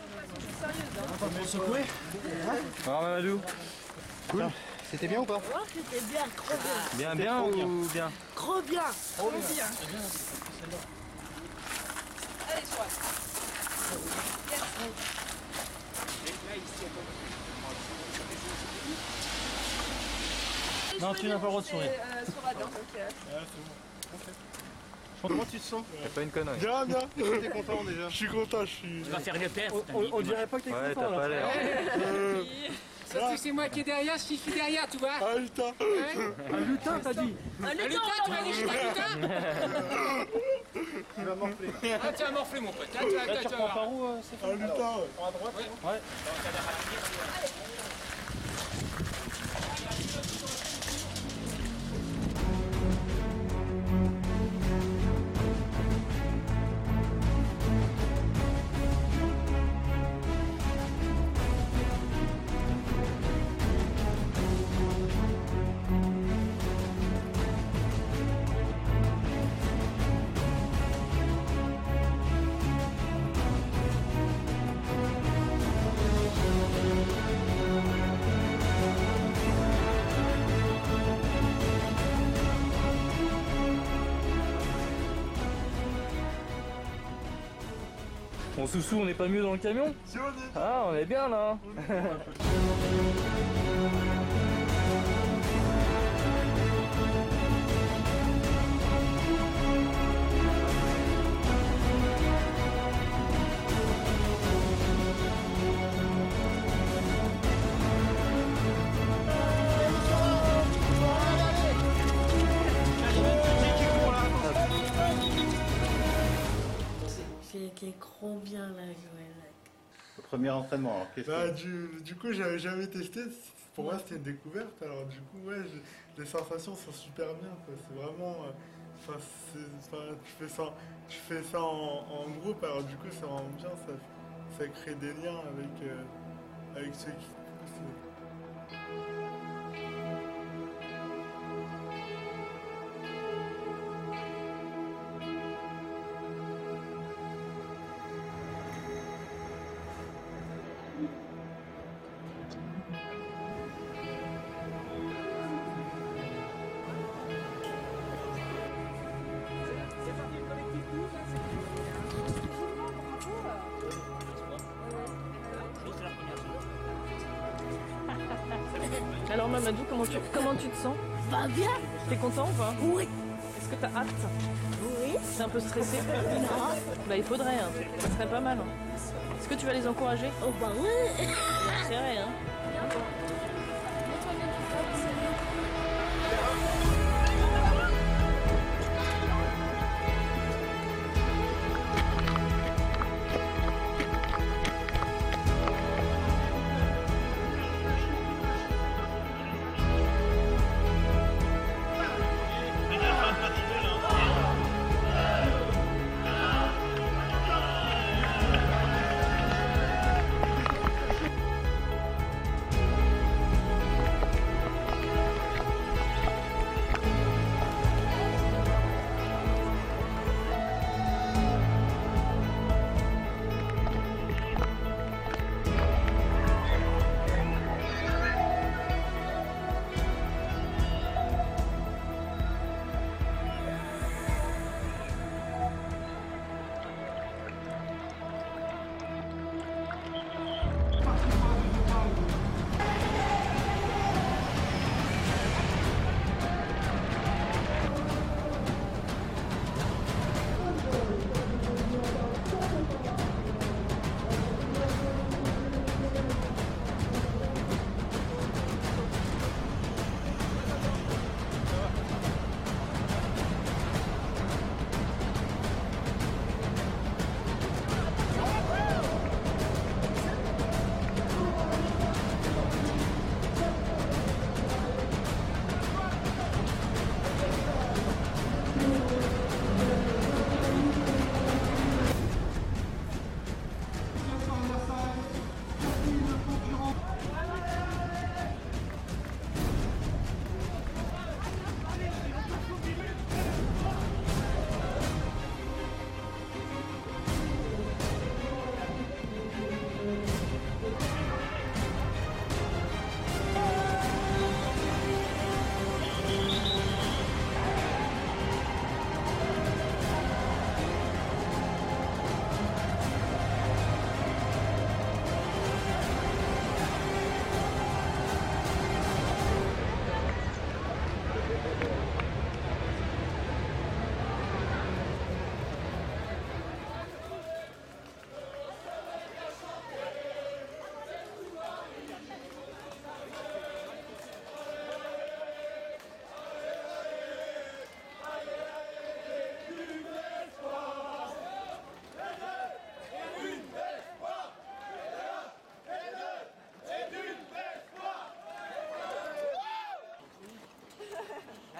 Pour secouer. Alors Mamadou, Cool. C'était bien ou pas? Ouais, c'était bien, trop bien. bien ou bien? Trop bien. Trop bien. Allez, toi. Non, tu n'as pas le droit de sourire. Sur la dent, Comment tu te sens? C'est pas une connerie. Bien, bien. T'es content déjà? Je suis content, je suis. Tu vas faire une perf. On dirait pas que t'es Ouais, content t'as pas l'air. Ça, c'est moi qui est derrière, si je suis derrière, tu vois. Ah putain. Un lutin, t'as dit? Un lutin, tu m'as dit, je suis un lutin. Tu vas morfler. Ah, tu vas morfler, mon pote. Là, tu reprends par où, c'est Un lutin, ouais. À droite? Ouais. Bon Soussou, on n'est pas mieux dans le camion? Si on est. Ah, on est bien là. C'était trop bien la Joël. Le premier entraînement, alors qu'est-ce Bah, que... du coup, j'avais jamais testé. Pour moi, c'était une découverte. Alors, du coup, ouais, les sensations sont super bien. C'est vraiment. Tu fais ça en groupe. Alors, du coup, c'est vraiment bien. Ça crée des liens avec ceux qui te poussent. Alors Mamadou, comment tu te sens? Va bien? T'es content ou pas? Oui. Est-ce que t'as hâte? Oui. T'es un peu stressé? Non. Bah il faudrait, hein. Ça serait pas mal. Hein. Est-ce que tu vas les encourager? Oh bah oui. C'est vrai, hein.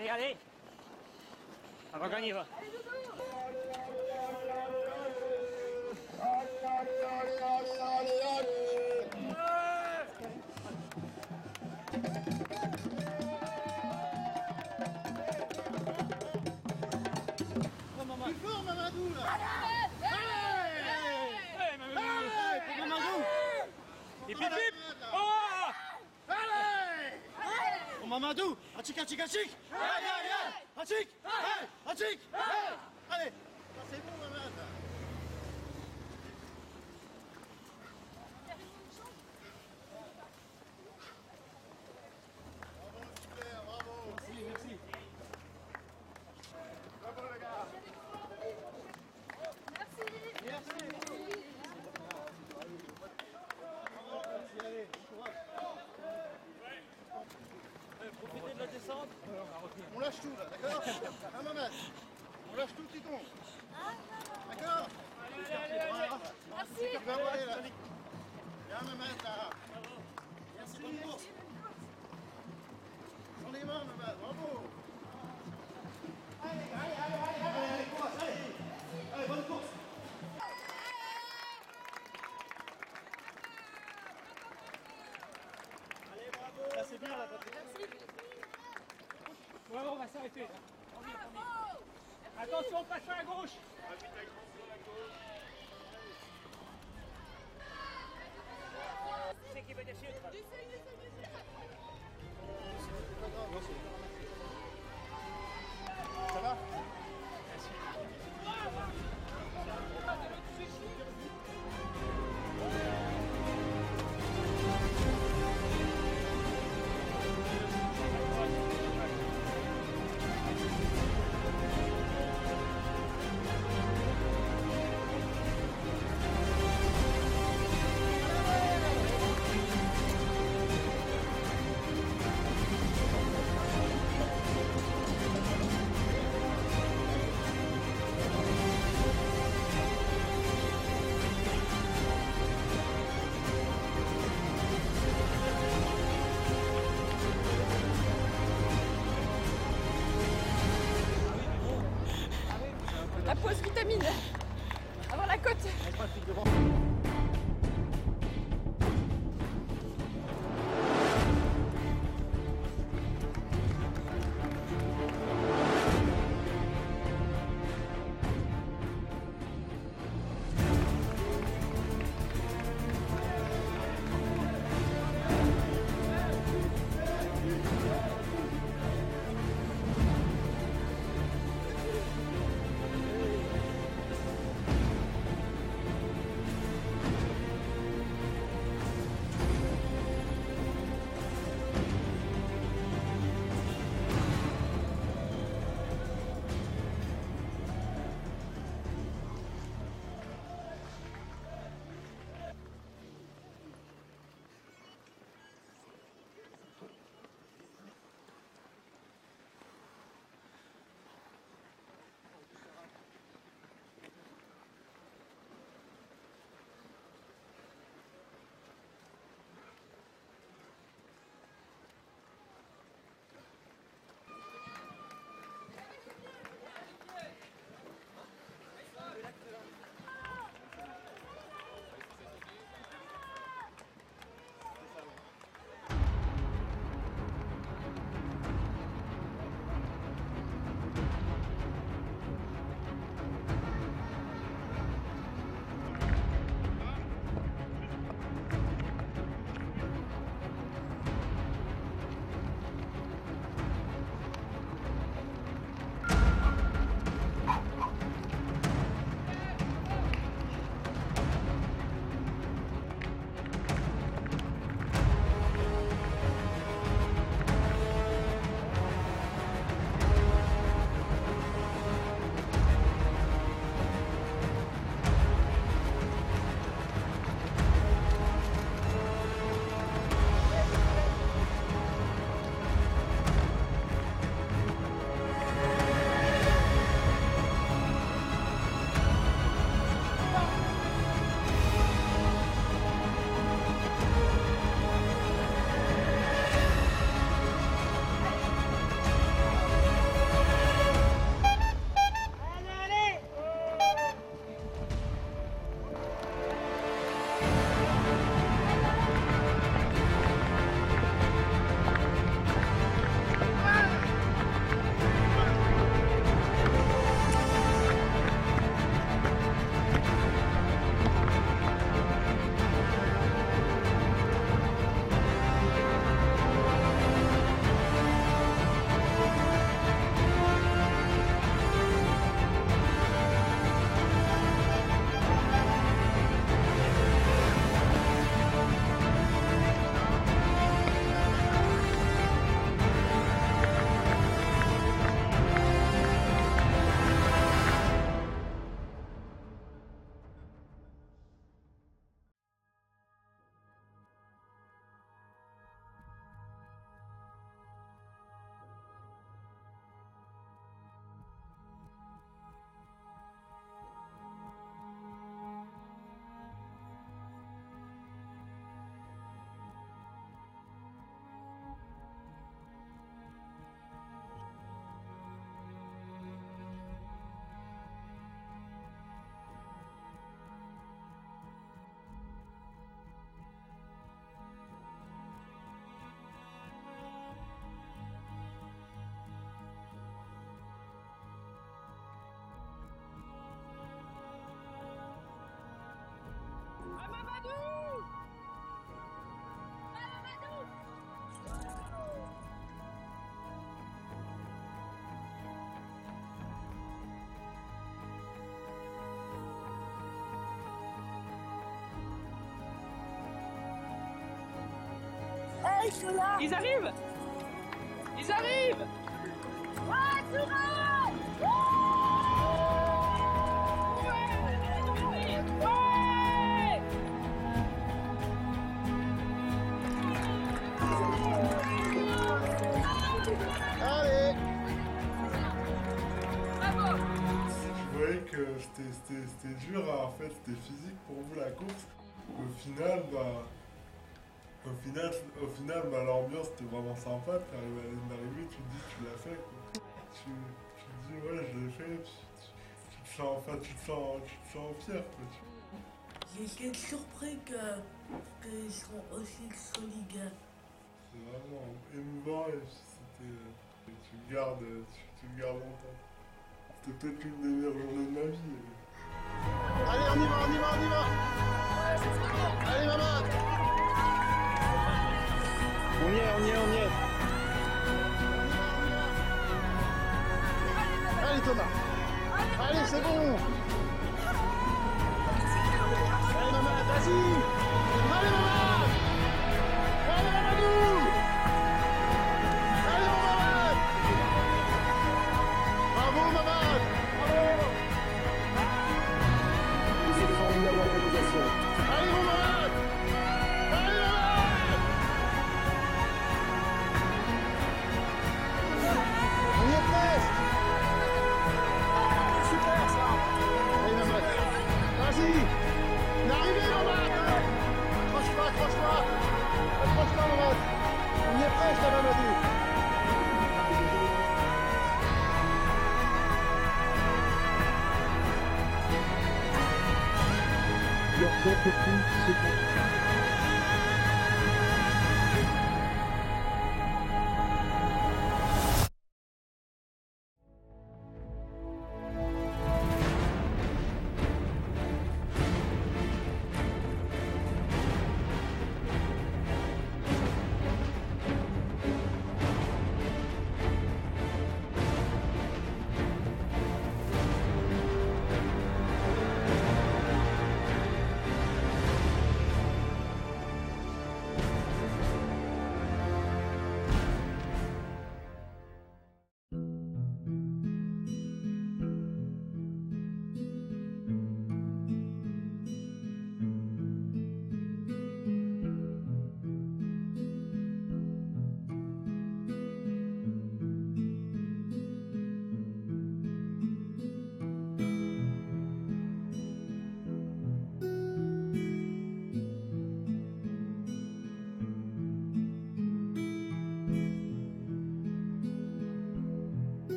Allez, allez. On va gagner, va. Il faut Mamadou là. Mamadou. Et pip pip. Oh. Allez. Oh Mamadou. Achik, achik, achik. Allez, allez. Achik. Achik. Allez. C'est bon Mamadou. Bravo, super, bravo. Merci, merci. Bravo les gars. Profitez de la descente. On lâche tout là, d'accord? Un moment. On lâche tout qui tombe. D'accord? Merci. Bravo, allez là. Viens me mettre là. Merci, bonne course. Sur les mains, me mettre, bravo. Allez, course, allez. Allez, bonne course. Allez, bravo. Là, c'est bien là, Patrick. Ouais, on va s'arrêter. Attention, passe à gauche. C'est qui veut dessus. Ça va? Ils arrivent. Ils arrivent. Allez. Je voyais que c'était dur, en fait, c'était physique pour vous la course. Au final, l'ambiance était vraiment sympa. Tu arrives à la ligne d'arrivée, tu te dis tu l'as fait, quoi. Tu te dis ouais, je l'ai fait. Tu te sens fier, quoi. J'étais surpris qu'ils sont aussi solidaires. C'est vraiment émouvant et c'était. Tu le gardes longtemps. C'était peut-être une des meilleures journées de ma vie. Allez, on y va. Allez, maman. On y est. Allez, Thomas. Allez, c'est bon. Allez, maman, vas-y. Allez, maman. Allez, Mamadou. Allez, mon maman. Bravo, maman. C'est une formidable organisation. Allez, mon maman. Allez, maman. On y est presque. Super, ça. Allez, maman. Vas-y. On est arrivé, maman. Accroche-toi. Accroche-toi, maman. On y est presque, la Mamadou. Leur tête est plus, c'est bon.